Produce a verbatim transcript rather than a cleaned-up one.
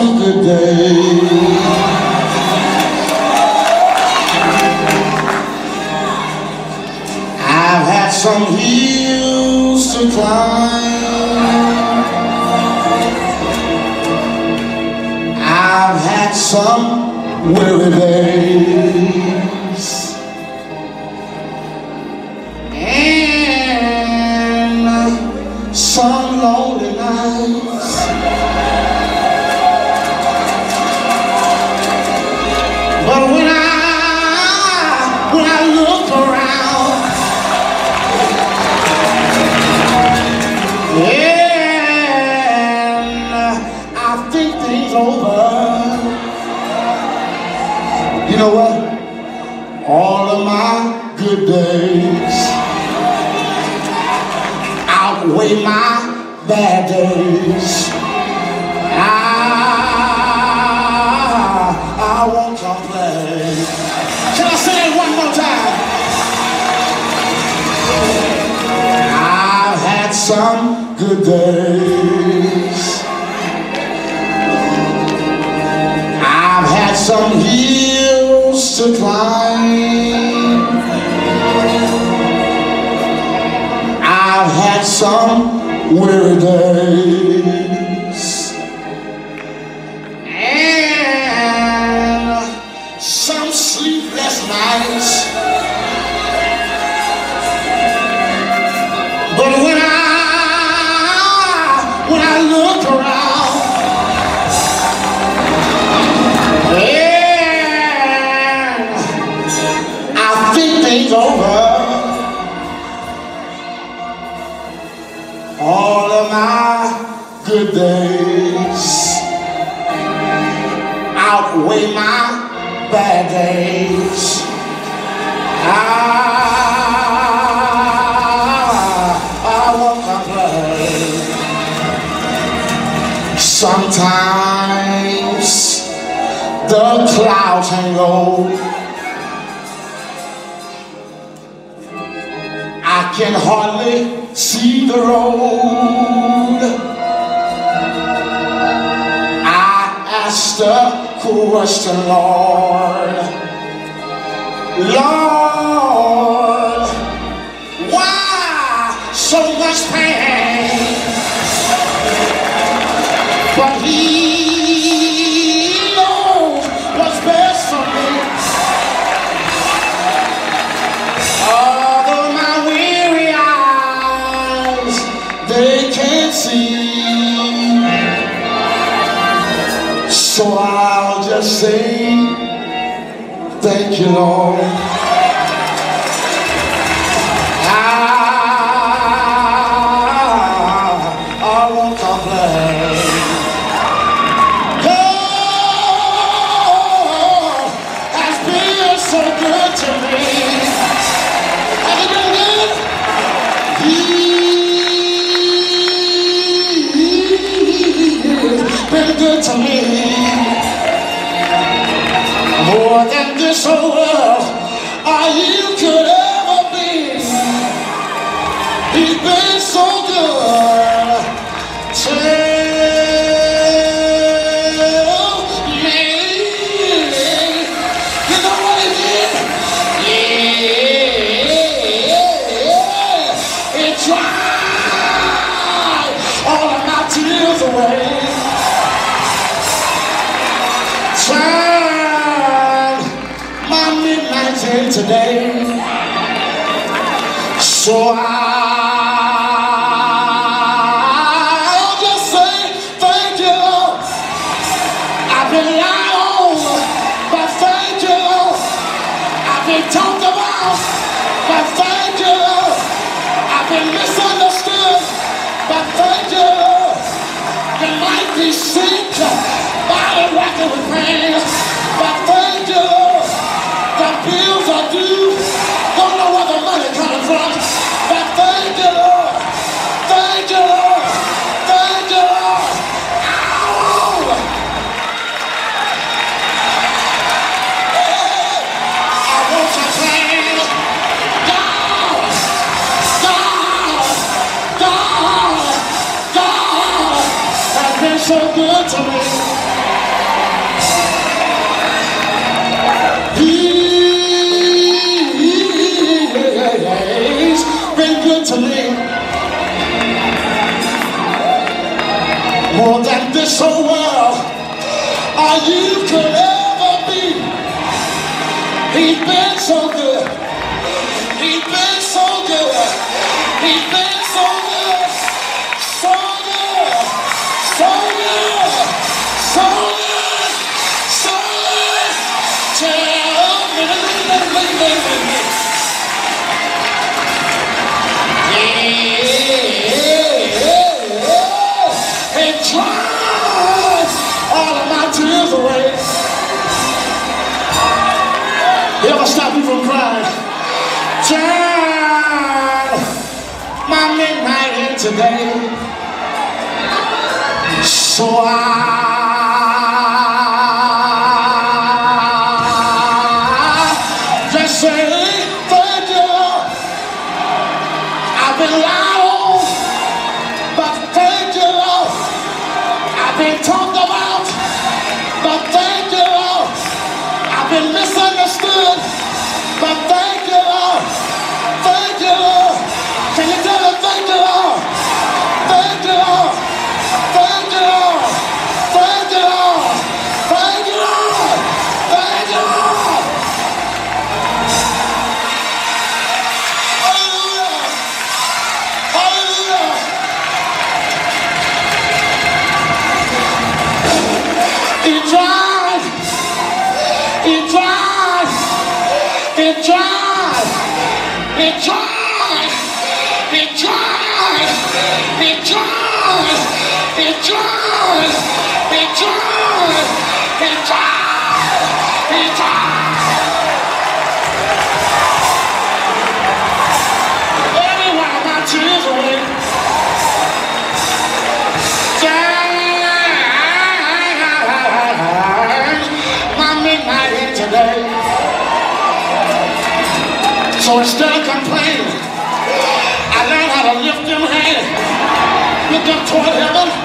some good days. I've had some hills to climb. I've had some weary days, and some lonely nights. But when I, when I look around, and I think things over, you know what? All of my good days outweigh my bad days. I, I won't complain. Can I say it one more time? I've had some good days. I've had some hills to climb. I've had some weary days, and some sleepless nights. But when I, when I look around, and I think things over, all of my good days outweigh my bad days. I, I won't complain. Sometimes the clouds hang low. I can hardly see the road. I asked the question, Lord, Lord, why so much pain? But He knows what's best for me. Although my weary eyes, they can't see, so I'll just say, thank you, Lord. I, I won't complain. God has been so good to me. Has He been good? He's been good to me. More than this whole world or you could ever be. He's been so good. Tell me, you know what He did? Yeah, it dried all of my tears away. Turn my midnight into day. So I'll just say thank you, Lord. I've been lied on, but thank you, Lord. I've been talked about, but thank you, Lord. I've been misunderstood, but thank you, Lord. You might be sick, body racking with pain, but thank you, Lord. The bills are due, don't know where the money coming from, but thank you, Lord. Thank you, Lord. Thank you, Lord. Ow! I want to claim God, God, God, God has been so good to me. all you could ever be. He's been so good. He's been so good. He's been so good. So good. So good. So good. So good. Tell me, yeah, and dries all of my tears away. He ever stop you from crying? Turn my midnight in today. So I just say thank you, Lord. I've been lied on, but thank you, Lord. I've been talked about, but thank you, Lord. I've been misunderstood, but thank you, Lord. Thank you, Lord. Can you tell them thank you, Lord? Thank you, Lord. Thank you, Lord. Thank you, Lord. Thank you, Lord. Thank you, Lord. Hallelujah. Hallelujah. It dries. It dries. It dries. It dries. It dries. It dries. It dries. It dries. It dries. It dries. Everywhere my tears away. Dries my midnight in today. So instead of complaining, I learned how to lift them hands, look up toward heaven,